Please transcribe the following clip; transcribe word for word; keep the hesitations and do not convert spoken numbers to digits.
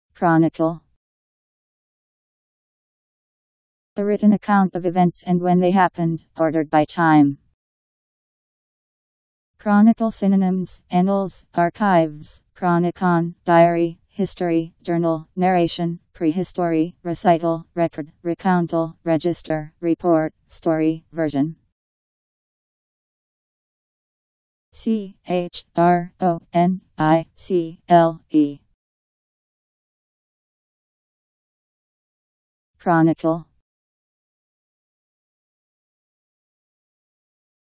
Chronicle. A written account of events and when they happened, ordered by time. Chronicle synonyms: annals, archives, chronicon, diary, history, journal, narration, prehistory, recital, record, recountal, register, report, story, version. C H R O N I C L E. Chronicle.